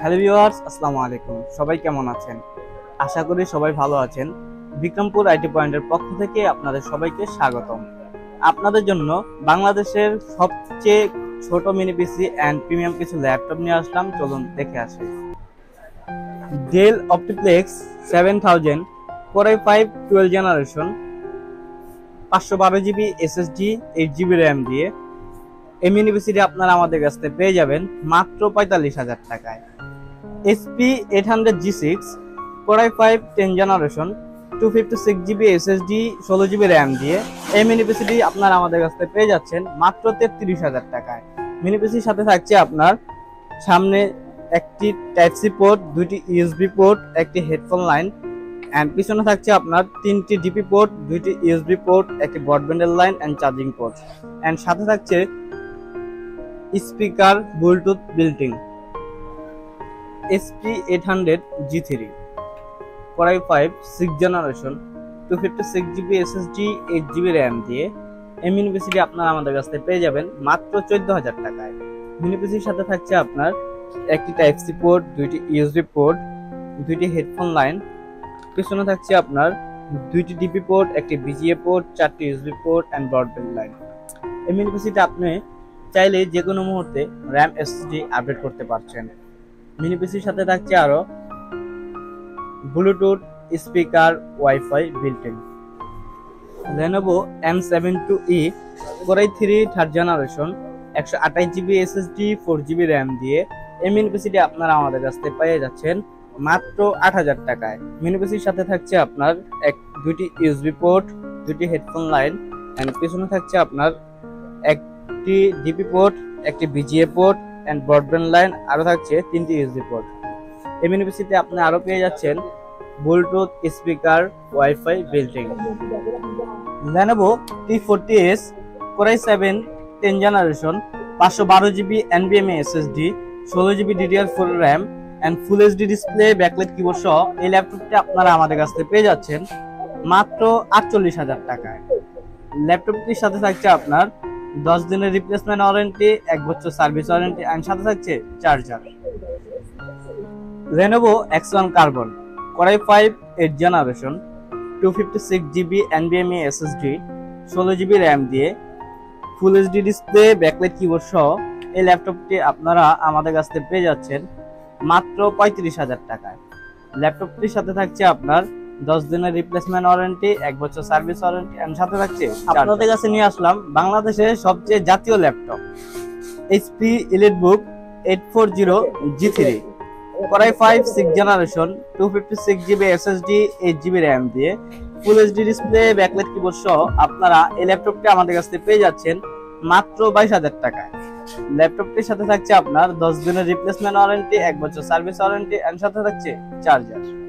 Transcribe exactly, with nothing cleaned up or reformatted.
Hello viewers, আসসালামু আলাইকুম। সবাই কেমন আছেন? আশা করি সবাই ভালো আছেন। বিক্রমপুর আইটি পয়েন্টের পক্ষ থেকে আপনাদের সবাইকে স্বাগতম। আপনাদের জন্য বাংলাদেশের সবচেয়ে ছোট মিনি পিসি অ্যান্ড প্রিমিয়াম কিছু ল্যাপটপ নিয়ে আসলাম, চলুন দেখে আসি। Dell OptiPlex seven thousand core i five twelve generation, পাঁচশো বারো GB SSD, eight GB RAM দিয়ে এই মিনি পিসিটি আপনারা আমাদের কাছ থেকে পেয়ে যাবেন মাত্র পঁয়তাল্লিশ হাজার টাকায়। HP eight hundred G six core i five ten generation, two fifty six GB SSD, ষোলো জিবি র্যাম দিয়ে এই মিনি পিসিটি আপনারা আমাদের কাছ থেকে পেয়ে যাচ্ছেন মাত্র তেত্রিশ হাজার টাকায়। মিনি পিসির সাথে থাকছে আপনার সামনে একটি টাইপ সি পোর্ট, দুইটি ইউএসবি পোর্ট, একটি হেডফোন লাইন, অ্যান্ড পিছনে থাকছে আপনার তিনটি ডিপি পোর্ট, দুইটি ইউএসবি পোর্ট, একটি ব্রডব্যান্ডের line and charging port, and সাথে থাকছে speaker bluetooth built in. HP eight hundred G three core i five six generation, two fifty six GB SSD, eight GB RAM দিয়ে এই মিনি পিসিটি আপনারা আমাদের কাছ থেকে পেয়ে যাবেন মাত্র চোদ্দ হাজার টাকায়। মিনি পিসির সাথে থাকছে আপনার একটি টাইপ সি পোর্ট, দুইটি ইউএসবি পোর্ট, দুইটি হেডফোন লাইন, পিছনে থাকছে আপনার দুইটি ডিপি পোর্ট, একটি বিজিএ পোর্ট, চারটি USB port and broadband line. এই মিনি পিসিটা আপনি চাইলে যে কোনো মুহূর্তে র্যাম এসএসডি আপডেট করতে পারছেন। মিনি পিসির সাথে থাকছে আরো bluetooth speaker, wifi built in. Lenovo M seven two E core i three third generation, একশো আঠাশ GB SSD, four GB RAM দিয়ে এই মিনি পিসিটি আপনারা আমাদের কাছ থেকে পেয়ে যাচ্ছেন মাত্র আট হাজার টাকায়। মিনি পিসির সাথে থাকছে আপনার এক দুইটি ইউএসবি পোর্ট, দুইটি হেডফোন লাইন, এন্ড পিছনে থাকছে আপনার একটি ডিপি পোর্ট, একটি VGA port and broadband line, আরো থাকছে তিনটি ইউএসবি পোর্ট। এই মিনি পিসিতে আপনি আরো পেয়ে যাচ্ছেন bluetooth speaker, wifi built in. Lenovo T forty S core i seven ten generation, পাঁচশো বারো জিবি এনভিএমই এসএসডি, ষোলো GB DDR four RAM and full HD display, backlight keyboard সহ এই ল্যাপটপটি আপনারা আমাদের কাছ থেকে পেয়ে যাচ্ছেন মাত্র আটচল্লিশ হাজার টাকায়। ল্যাপটপটির সাথে থাকছে আপনার দশ দিনের রিপ্লেসমেন্ট ওয়ারেন্টি, এক বছর সার্ভিস ওয়ারেন্টি এন্ড সাথে থাকছে charger. Lenovo X one carbon core i five eight generation, two fifty six GB NVMe SSD, ষোলো জিবি র্যাম দিয়ে full HD display, backlight keyboard সহ এই ল্যাপটপটি আপনারা আমাদের কাছ থেকে পেয়ে যাচ্ছেন মাত্র পঁয়ত্রিশ হাজার টাকায়। ল্যাপটপটির সাথে থাকছে আপনার দশ দিনের রিপ্লেসমেন্ট ওয়ারেন্টি, এক বছর সার্ভিস ওয়ারেন্টি এন্ড সাথে থাকছে আপনাদের কাছে নিয়ে আসলাম বাংলাদেশের সবচেয়ে জাতীয় laptop HP EliteBook eight forty G three core i five six generation, two fifty six GB SSD, eight GB RAM দিয়ে full HD display, backlight keyboard সহ আপনারা এই ল্যাপটপটি আমাদের কাছ থেকে পেয়ে যাচ্ছেন মাত্র বাইশ হাজার টাকায়। ল্যাপটপটির সাথে থাকছে আপনার দশ দিনের রিপ্লেসমেন্ট ওয়ারেন্টি, এক বছর সার্ভিস ওয়ারেন্টি এন্ড সাথে থাকছে চার্জার।